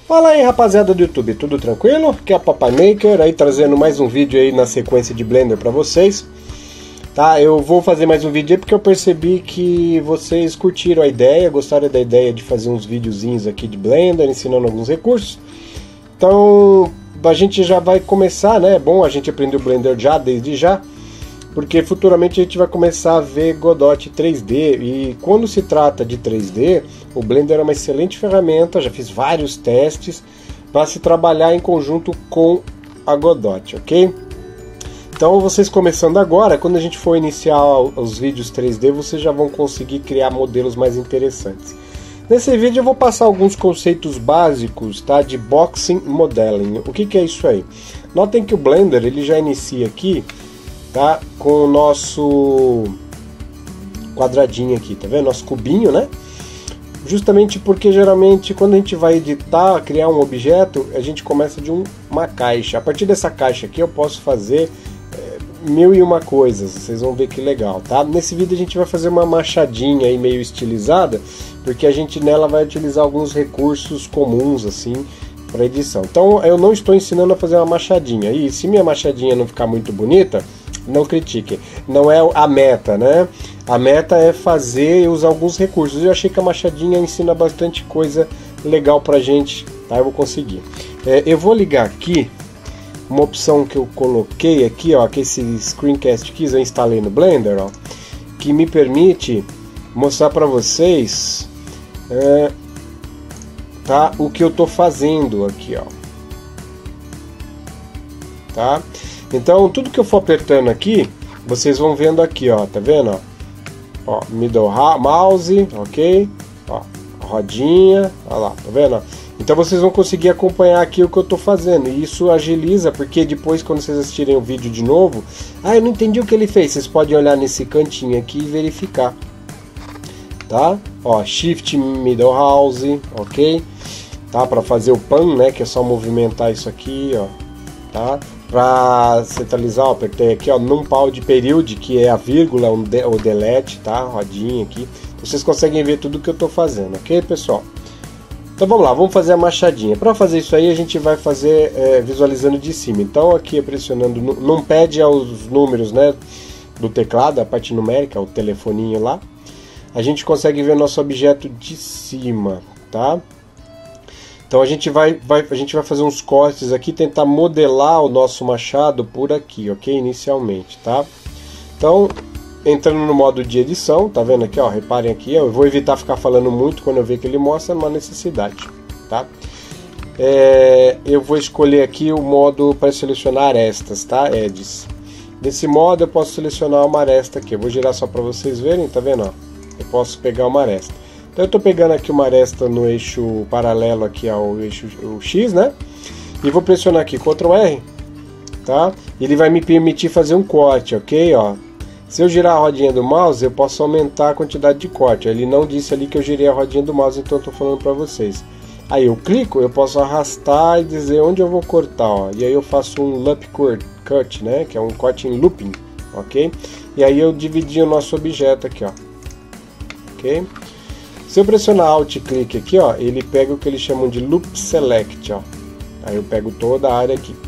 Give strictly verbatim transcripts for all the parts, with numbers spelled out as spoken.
Fala aí, rapaziada do YouTube, tudo tranquilo? Aqui é o Papai Maker, aí trazendo mais um vídeo aí na sequência de Blender pra vocês. Tá, eu vou fazer mais um vídeo aí porque eu percebi que vocês curtiram a ideia, gostaram da ideia de fazer uns videozinhos aqui de Blender, ensinando alguns recursos. Então, a gente já vai começar, né? É bom a gente aprender o Blender já, desde já, porque futuramente a gente vai começar a ver Godot três D, e quando se trata de três D, o Blender é uma excelente ferramenta, já fiz vários testes, para se trabalhar em conjunto com a Godot, ok? Então vocês começando agora, quando a gente for iniciar os vídeos três D, vocês já vão conseguir criar modelos mais interessantes. Nesse vídeo eu vou passar alguns conceitos básicos, tá, de Boxing Modeling. O que que é isso aí? Notem que o Blender ele já inicia aqui, tá, com o nosso quadradinho aqui, tá vendo? Nosso cubinho, né? Justamente porque geralmente quando a gente vai editar, criar um objeto, a gente começa de um, uma caixa. A partir dessa caixa aqui eu posso fazer é, mil e uma coisas, vocês vão ver que legal, tá? Nesse vídeo a gente vai fazer uma machadinha aí meio estilizada, porque a gente nela vai utilizar alguns recursos comuns assim para edição. Então eu não estou ensinando a fazer uma machadinha, e se minha machadinha não ficar muito bonita, não critique, não é a meta, né? A meta é fazer e usar alguns recursos. Eu achei que a machadinha ensina bastante coisa legal pra gente, tá? Eu vou conseguir. É, eu vou ligar aqui uma opção que eu coloquei aqui, ó, que esse Screencast Keys eu instalei no Blender, ó, que me permite mostrar pra vocês, é, tá, o que eu tô fazendo aqui, ó, tá? Então, tudo que eu for apertando aqui, vocês vão vendo aqui, ó, tá vendo, ó? Ó, middle mouse, ok? Ó, rodinha, ó lá, tá vendo, ó? Então vocês vão conseguir acompanhar aqui o que eu tô fazendo, e isso agiliza, porque depois quando vocês assistirem o vídeo de novo, ah, eu não entendi o que ele fez, vocês podem olhar nesse cantinho aqui e verificar, tá? Ó, shift middle mouse, ok? Tá, para fazer o pan, né, que é só movimentar isso aqui, ó, tá? Para centralizar, ó, apertei aqui, ó, numpad period, que é a vírgula, o de, delete, tá? Rodinha aqui. Vocês conseguem ver tudo que eu tô fazendo, ok, pessoal? Então vamos lá, vamos fazer a machadinha. Para fazer isso aí, a gente vai fazer é, visualizando de cima. Então aqui, pressionando, numpad é os números, né, do teclado, a parte numérica, o telefoninho lá. A gente consegue ver nosso objeto de cima, tá? Então a gente vai, vai, a gente vai fazer uns cortes aqui, tentar modelar o nosso machado por aqui, ok? Inicialmente, tá? Então, entrando no modo de edição, tá vendo aqui, ó? Reparem aqui, eu vou evitar ficar falando muito quando eu ver que ele mostra uma necessidade, tá? É, eu vou escolher aqui o modo para selecionar arestas, tá? Edges. Desse modo eu posso selecionar uma aresta aqui, eu vou girar só para vocês verem, tá vendo, ó? Eu posso pegar uma aresta. Então eu estou pegando aqui uma aresta no eixo paralelo aqui ao eixo o X, né? E vou pressionar aqui control R, tá? Ele vai me permitir fazer um corte, ok? Ó, se eu girar a rodinha do mouse, eu posso aumentar a quantidade de corte. Ele não disse ali que eu girei a rodinha do mouse, então eu estou falando para vocês. Aí eu clico, eu posso arrastar e dizer onde eu vou cortar, ó. E aí eu faço um loop cut, né? Que é um corte em looping, ok? E aí eu dividi o nosso objeto aqui, ó, ok? Se eu pressionar Alt e clique aqui, ó, ele pega o que eles chamam de Loop Select, ó. Aí eu pego toda a área aqui.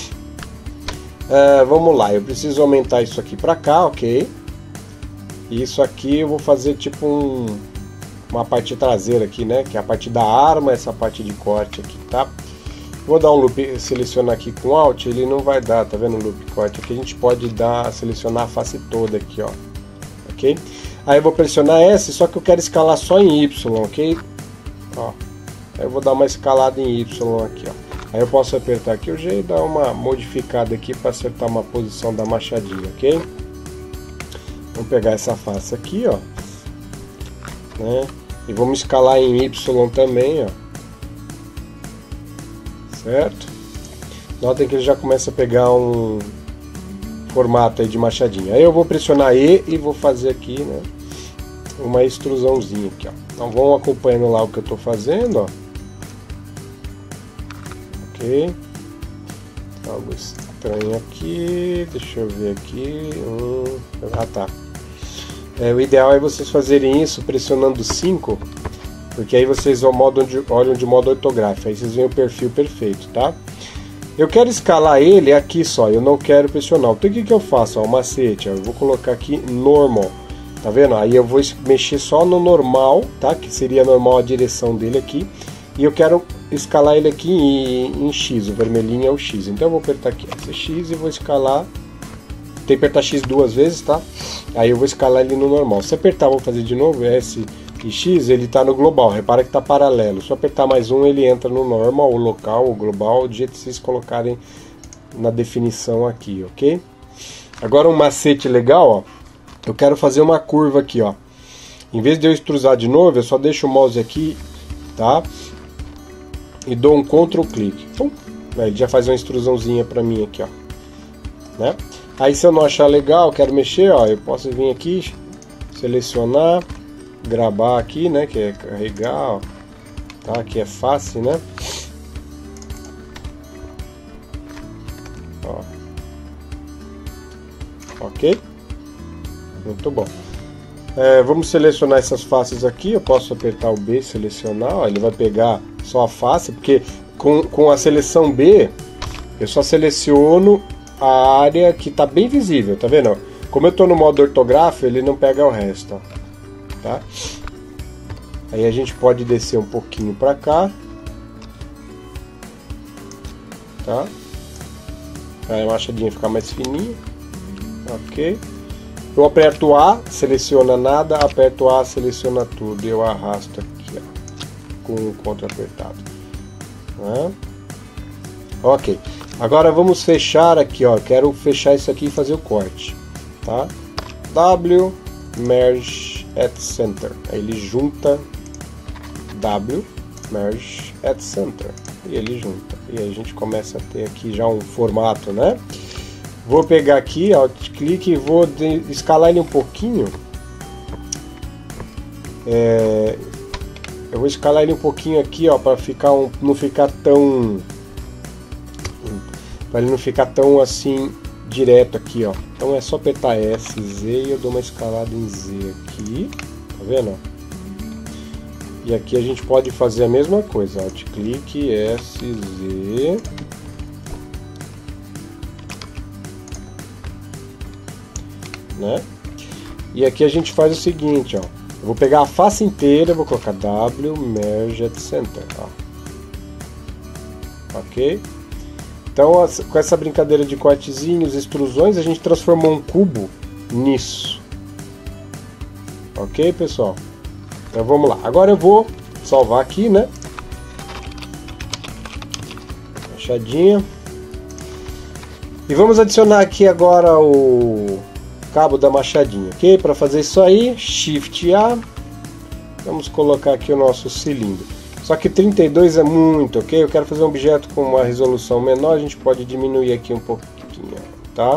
Uh, vamos lá, eu preciso aumentar isso aqui pra cá, ok? E isso aqui eu vou fazer tipo um, uma parte traseira aqui, né? Que é a parte da arma, essa parte de corte aqui, tá? Vou dar um loop, selecionar aqui com Alt, ele não vai dar, tá vendo o loop corte? Aqui a gente pode dar, selecionar a face toda aqui, ó, ok? Aí eu vou pressionar S, só que eu quero escalar só em Y, ok? Ó, aí eu vou dar uma escalada em Y aqui, ó. Aí eu posso apertar aqui o G e dar uma modificada aqui para acertar uma posição da machadinha, ok? Vamos pegar essa face aqui, ó, né? E vamos escalar em Y também, ó. Certo? Notem que ele já começa a pegar um formato aí de machadinha. Aí eu vou pressionar E e vou fazer aqui, né, uma extrusãozinha aqui, ó. Então vão acompanhando lá o que eu tô fazendo, ó. Ok. Algo estranho aqui. Deixa eu ver aqui. Hum, ah, tá. É, o ideal é vocês fazerem isso pressionando cinco Porque aí vocês vão modo de, olham de modo ortográfico, aí vocês veem o perfil perfeito, tá? Eu quero escalar ele aqui só, eu não quero pressionar. Então o que que eu faço? Ó, o macete, ó, eu vou colocar aqui normal, tá vendo? Aí eu vou mexer só no normal, tá? Que seria normal a direção dele aqui. E eu quero escalar ele aqui em, em X, o vermelhinho é o X. Então eu vou apertar aqui esse X e vou escalar. Tem que apertar X duas vezes, tá? Aí eu vou escalar ele no normal. Se apertar, vou fazer de novo, S e X, ele tá no global. Repara que tá paralelo. Se eu apertar mais um, ele entra no normal, o local, o global, do jeito que vocês colocarem na definição aqui, ok? Agora um macete legal, ó. Eu quero fazer uma curva aqui, ó. Em vez de eu extrusar de novo, eu só deixo o mouse aqui, tá? E dou um Ctrl clique. Pum. Aí ele já faz uma extrusãozinha pra mim aqui, ó. Né? Aí se eu não achar legal, quero mexer, ó, eu posso vir aqui, selecionar, gravar aqui, né, que é carregar, ó, tá, aqui é fácil, né, ó, ok, muito bom. É, vamos selecionar essas faces aqui, eu posso apertar o B, selecionar, ó, ele vai pegar só a face, porque com, com a seleção B, eu só seleciono a área que está bem visível, tá vendo? Como eu estou no modo ortográfico, ele não pega o resto, ó. Tá? Aí a gente pode descer um pouquinho para cá, tá? Aí a machadinha ficar mais fininha, ok? Eu aperto A, seleciona nada, aperto A, seleciona tudo e eu arrasto aqui, ó, com o Ctrl apertado, tá? Ok. Agora vamos fechar aqui, ó. Quero fechar isso aqui e fazer o corte, tá? W merge at center. Aí ele junta W merge at center e ele junta. E aí a gente começa a ter aqui já um formato, né? Vou pegar aqui, ó, clique e vou escalar ele um pouquinho. É, eu vou escalar ele um pouquinho aqui, ó, para ficar um, não ficar tão para ele não ficar tão assim direto aqui, ó. Então é só apertar S, Z e eu dou uma escalada em Z aqui, tá vendo? E aqui a gente pode fazer a mesma coisa, alt clique, S, Z, né? E aqui a gente faz o seguinte, ó. Eu vou pegar a face inteira, vou colocar W merge at center, ó. Ok? Então, com essa brincadeira de cortezinhos, extrusões, a gente transformou um cubo nisso. Ok, pessoal? Então vamos lá. Agora eu vou salvar aqui, né? Machadinha. E vamos adicionar aqui agora o cabo da machadinha, ok? Para fazer isso aí, Shift A. Vamos colocar aqui o nosso cilindro. Só que trinta e dois é muito, ok? Eu quero fazer um objeto com uma resolução menor, a gente pode diminuir aqui um pouquinho, tá?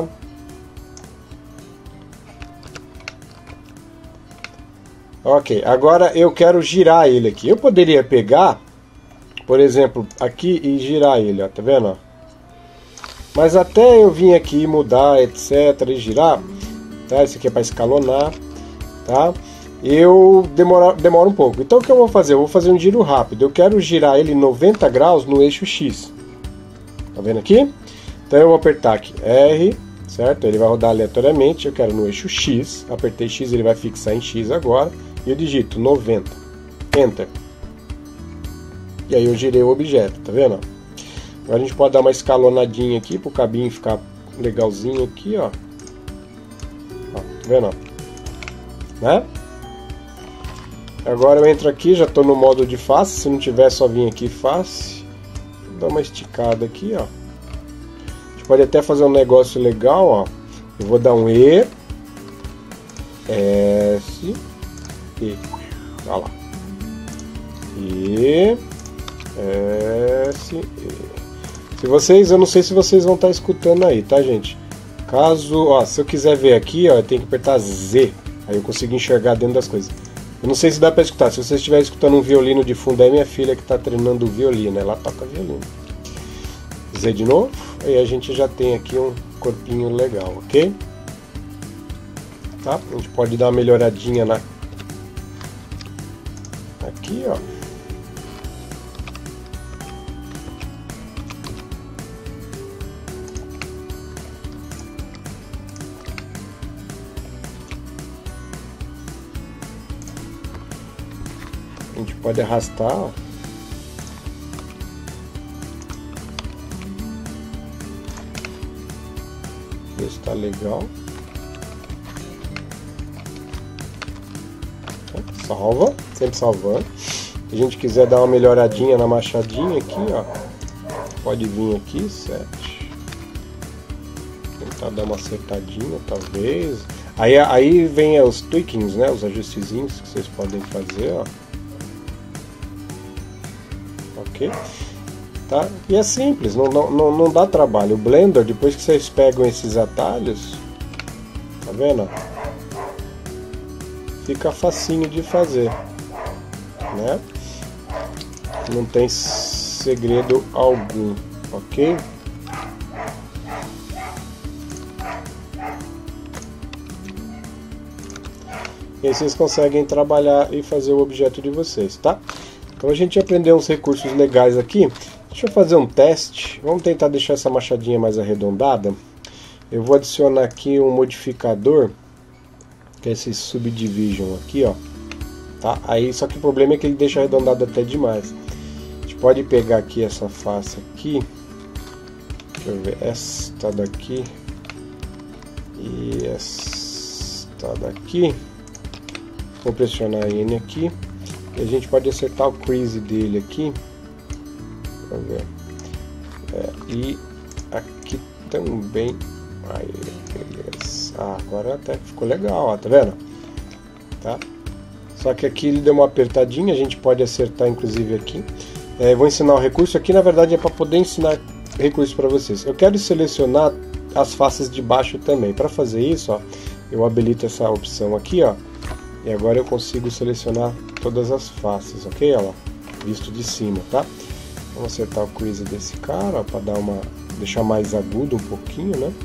Ok, agora eu quero girar ele aqui. Eu poderia pegar, por exemplo, aqui e girar ele, ó, tá vendo? Ó? Mas até eu vir aqui mudar, etc, e girar, tá? Esse aqui é para escalonar, tá? Eu demoro, demoro um pouco. Então o que eu vou fazer? Eu vou fazer um giro rápido. Eu quero girar ele noventa graus no eixo X. Tá vendo aqui? Então eu vou apertar aqui R, certo? Ele vai rodar aleatoriamente. Eu quero no eixo X. Apertei X, ele vai fixar em X agora. E eu digito noventa. Enter. E aí eu girei o objeto, tá vendo? Agora a gente pode dar uma escalonadinha aqui para o cabinho ficar legalzinho aqui, ó. Ó, tá vendo? Né? Agora eu entro aqui, já estou no modo de face. Se não tiver, só vir aqui face. Vou dar uma esticada aqui, ó. A gente pode até fazer um negócio legal, ó. Eu vou dar um E, S, E. Olha lá. E, S, E. Se vocês, eu não sei se vocês vão estar escutando aí, tá, gente? Caso, ó, se eu quiser ver aqui, ó, eu tenho que apertar Z. Aí eu consigo enxergar dentro das coisas. Eu não sei se dá para escutar. Se você estiver escutando um violino de fundo, é minha filha que está treinando o violino. Ela toca violino. Z de novo. E a gente já tem aqui um corpinho legal, ok? Tá? A gente pode dar uma melhoradinha na aqui, ó. A gente pode arrastar, ó. Ver se tá legal. Salva, sempre salvando. Se a gente quiser dar uma melhoradinha na machadinha aqui, ó, pode vir aqui, sete. Tentar dar uma acertadinha, talvez. Aí, aí vem os tweakings, né? Os ajustezinhos que vocês podem fazer, ó. Ok? Tá? E é simples, não, não, não, não dá trabalho. O Blender, depois que vocês pegam esses atalhos, tá vendo? Fica facinho de fazer, né? Não tem segredo algum, ok? E aí vocês conseguem trabalhar e fazer o objeto de vocês, tá? Então a gente aprendeu uns recursos legais aqui. Deixa eu fazer um teste. Vamos tentar deixar essa machadinha mais arredondada. Eu vou adicionar aqui um modificador, que é esse subdivision aqui, ó. Tá? Aí, só que o problema é que ele deixa arredondado até demais. A gente pode pegar aqui essa face aqui. Deixa eu ver, esta daqui e esta daqui. Vou pressionar N aqui. E a gente pode acertar o crease dele aqui. Vamos ver. É, e aqui também. Aí, beleza. Ah, agora até ficou legal, ó, tá vendo? Tá? Só que aqui ele deu uma apertadinha, a gente pode acertar inclusive aqui. É, vou ensinar o recurso aqui, na verdade é para poder ensinar recurso para vocês. Eu quero selecionar as faces de baixo também. Para fazer isso, ó, eu habilito essa opção aqui, ó. E agora eu consigo selecionar todas as faces, ok? Ó, visto de cima, tá? Vamos acertar o crease desse cara, para dar uma, deixar mais agudo um pouquinho, né?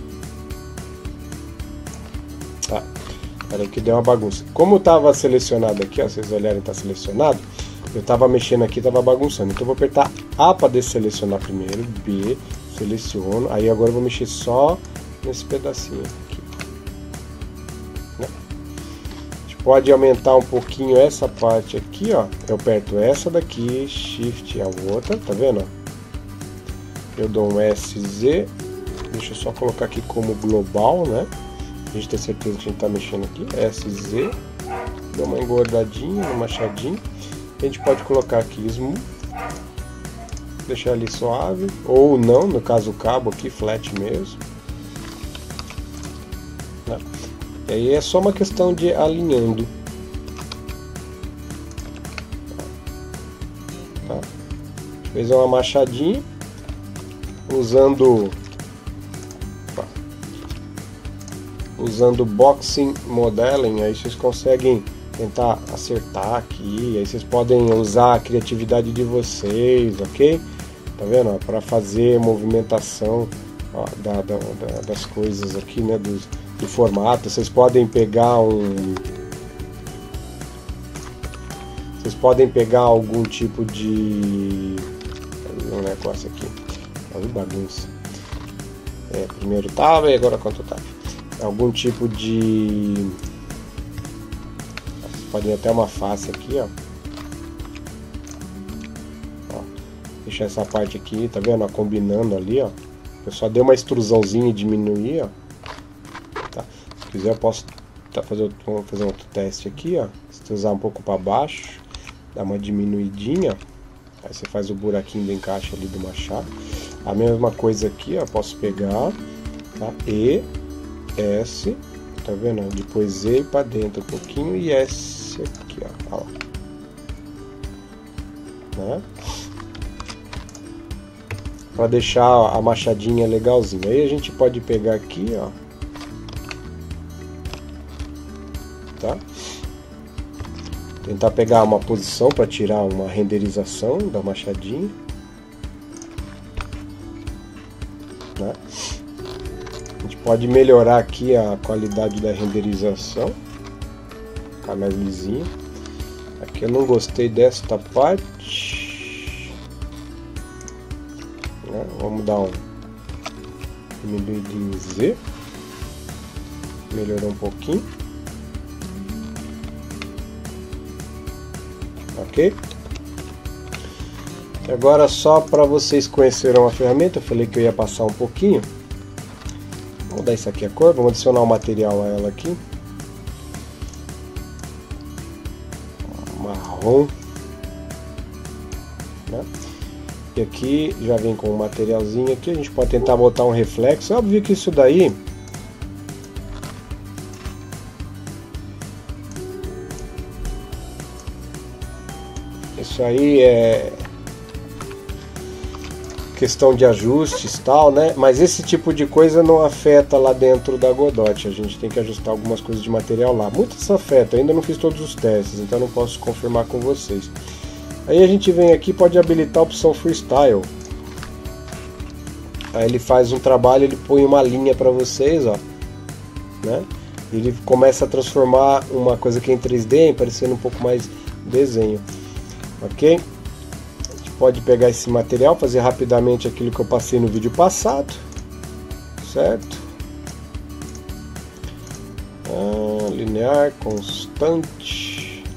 Tá. Peraí que deu uma bagunça. Como estava selecionado aqui, ó, vocês olharem, está selecionado. Eu estava mexendo aqui, estava bagunçando. Então eu vou apertar A para desselecionar primeiro, B, seleciono. Aí agora eu vou mexer só nesse pedacinho aqui. Né? A gente pode aumentar um pouquinho essa parte aqui, ó. Eu aperto essa daqui, Shift a outra, tá vendo? Eu dou um S Z. Deixa eu só colocar aqui como global, né? A gente tem certeza que a gente está mexendo aqui. S Z. Dá uma engordadinha, um machadinho. A gente pode colocar aqui Smooth. Deixar ali suave. Ou não, no caso o cabo aqui, flat mesmo. Né? E aí é só uma questão de alinhando. Tá? Fez uma machadinha. Usando... usando Boxing Modeling, aí vocês conseguem tentar acertar aqui, aí vocês podem usar a criatividade de vocês, ok? Tá vendo? Para fazer movimentação, ó, da, da, da, das coisas aqui, né? Do, do formato. Vocês podem pegar um... Vocês podem pegar algum tipo de... um negócio aqui. Olha que bagunça. É, primeiro tava e agora quanto tava. Algum tipo de... Vocês podem até uma face aqui, ó. Ó. Deixar essa parte aqui, tá vendo? Ó, combinando ali, ó. Eu só dei uma extrusãozinha e diminuir, ó. Tá. Se quiser eu posso tá, fazer, fazer outro teste aqui, ó. Extrusar um pouco para baixo. Dar uma diminuidinha. Aí você faz o buraquinho do encaixe ali do machado. A mesma coisa aqui, ó. Posso pegar, tá? E... S, tá vendo? Depois Z para dentro um pouquinho e S aqui, ó, ó. Né? Para deixar a machadinha legalzinha. Aí a gente pode pegar aqui, ó, tá? Tentar pegar uma posição para tirar uma renderização da machadinha, né? Pode melhorar aqui a qualidade da renderização, ficar mais lisinho. Aqui eu não gostei desta parte. Né? Vamos dar um diminuidinho Z. Melhorou um pouquinho. Ok? Agora, só para vocês conhecerem a ferramenta, eu falei que eu ia passar um pouquinho. Vamos dar isso aqui a cor, vamos adicionar o material a ela aqui. Marrom. Né? E aqui já vem com um materialzinho aqui, a gente pode tentar botar um reflexo. É óbvio que isso daí Isso aí é questão de ajustes e tal, né? Mas esse tipo de coisa não afeta lá dentro da Godot. A gente tem que ajustar algumas coisas de material lá. Muitas afetam, ainda não fiz todos os testes, então não posso confirmar com vocês. Aí a gente vem aqui, pode habilitar a opção Freestyle. Aí ele faz um trabalho, ele põe uma linha para vocês, ó, né? Ele começa a transformar uma coisa que é em três D, parecendo um pouco mais desenho, ok? A gente pode pegar esse material, fazer rapidamente aquilo que eu passei no vídeo passado, certo? Ah, linear, constante.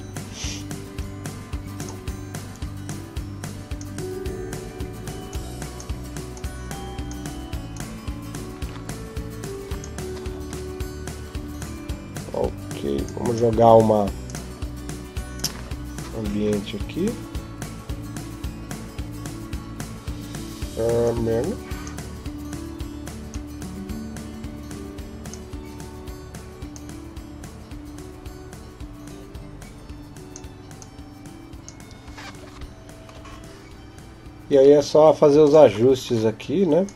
Ok, vamos jogar uma ambiente aqui. Ah, menos. E aí é só fazer os ajustes aqui, né?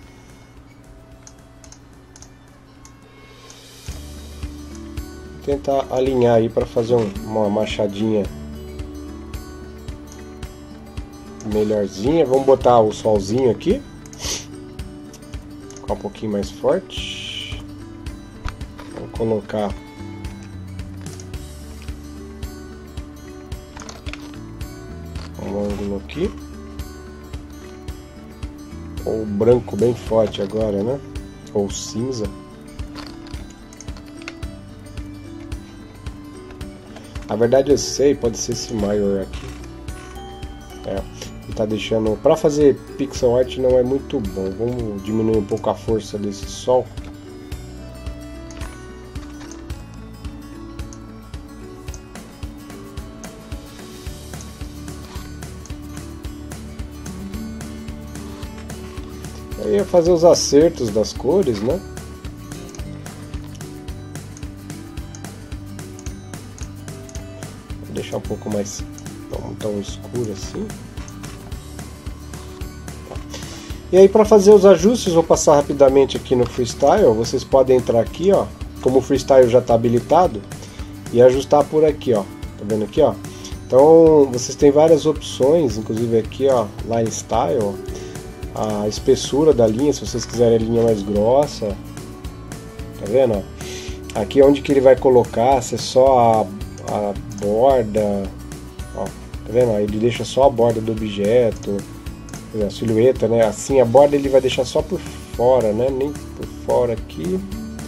Tentar alinhar aí para fazer um, uma machadinha melhorzinha. Vamos botar o solzinho aqui, ficar um pouquinho mais forte. Vamos colocar um ângulo aqui, ou branco bem forte agora, né? Ou cinza. Na verdade eu sei, pode ser esse maior aqui. É, ele tá deixando... Para fazer pixel art não é muito bom. Vamos diminuir um pouco a força desse sol. Aí é fazer os acertos das cores, né? Deixar um pouco mais, não tão escuro assim. E aí, para fazer os ajustes, vou passar rapidamente aqui no Freestyle. Vocês podem entrar aqui, ó, como o Freestyle já está habilitado, e ajustar por aqui, ó. Tá vendo aqui, ó? Então vocês têm várias opções, inclusive aqui, ó, Line Style, a espessura da linha, se vocês quiserem a linha mais grossa. Tá vendo? Ó? Aqui onde que ele vai colocar, se é só a, a borda, ó, tá vendo? Ele deixa só a borda do objeto, a silhueta, né? Assim a borda ele vai deixar só por fora, né? Nem por fora aqui.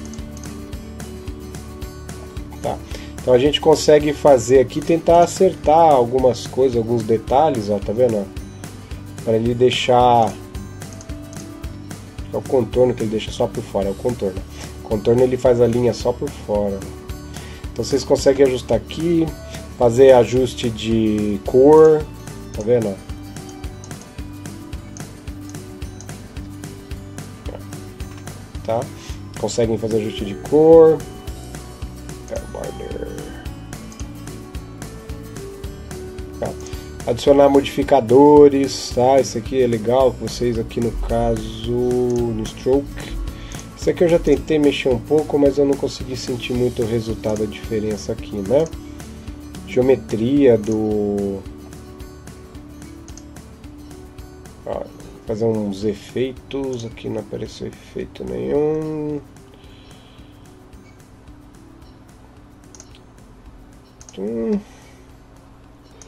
Tá. Então a gente consegue fazer aqui, tentar acertar algumas coisas, alguns detalhes, ó, tá vendo? Para ele deixar, é o contorno que ele deixa só por fora, é o contorno. O contorno ele faz a linha só por fora. Então vocês conseguem ajustar aqui, fazer ajuste de cor, tá vendo? Tá? Conseguem fazer ajuste de cor. Tá. Adicionar modificadores, tá? Isso aqui é legal, vocês aqui no caso no Stroke. Isso aqui eu já tentei mexer um pouco, mas eu não consegui sentir muito o resultado, a diferença aqui, né? Geometria do... Ó, fazer uns efeitos, aqui não apareceu efeito nenhum. Hum.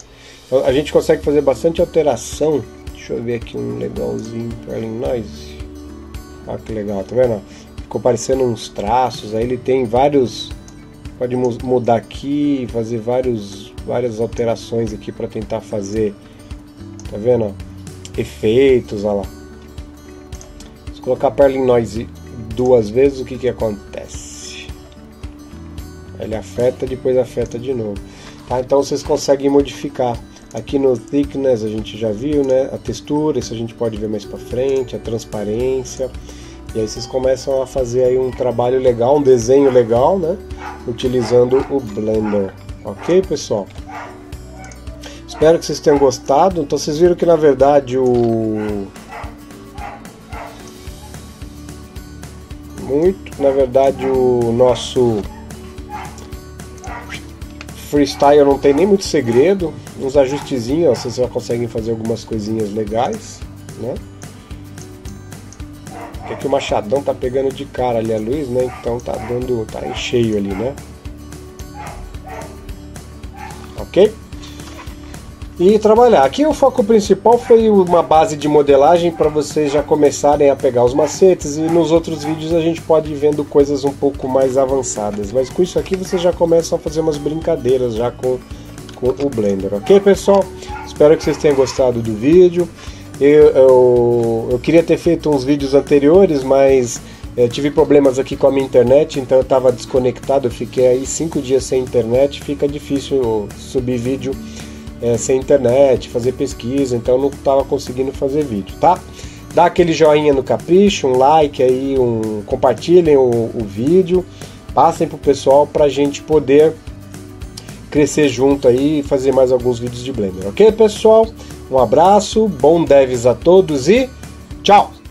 A gente consegue fazer bastante alteração. Deixa eu ver aqui um legalzinho para Noise. Olha que legal, tá vendo? Ficou parecendo uns traços, aí ele tem vários... Pode mudar aqui, fazer vários, várias alterações aqui para tentar fazer, tá vendo? Efeitos, olha lá. Se colocar Perlin Noise duas vezes, o que que acontece? Ele afeta, depois afeta de novo. Tá? Então vocês conseguem modificar. Aqui no Thickness a gente já viu, né? A textura, isso a gente pode ver mais para frente, a transparência. E aí vocês começam a fazer aí um trabalho legal, um desenho legal, né? Utilizando o Blender. Ok, pessoal? Espero que vocês tenham gostado. Então vocês viram que na verdade o... Muito, na verdade o nosso Freestyle não tem nem muito segredo. Uns ajustezinhos, ó, vocês já conseguem fazer algumas coisinhas legais, né? Porque aqui o machadão tá pegando de cara ali a luz, né? Então tá dando, tá em cheio ali, né? Ok? E trabalhar. Aqui o foco principal foi uma base de modelagem para vocês já começarem a pegar os macetes, e nos outros vídeos a gente pode ir vendo coisas um pouco mais avançadas. Mas com isso aqui vocês já começam a fazer umas brincadeiras já com, com o Blender, ok, pessoal? Espero que vocês tenham gostado do vídeo. Eu, eu, eu queria ter feito uns vídeos anteriores, mas eu tive problemas aqui com a minha internet, então eu estava desconectado, eu fiquei aí cinco dias sem internet, fica difícil subir vídeo é, sem internet, fazer pesquisa, então eu não estava conseguindo fazer vídeo, tá? Dá aquele joinha no capricho, um like aí, um, compartilhem o, o vídeo, passem pro pessoal pra gente poder crescer junto aí e fazer mais alguns vídeos de Blender, ok, pessoal? Um abraço, bom devs a todos e tchau!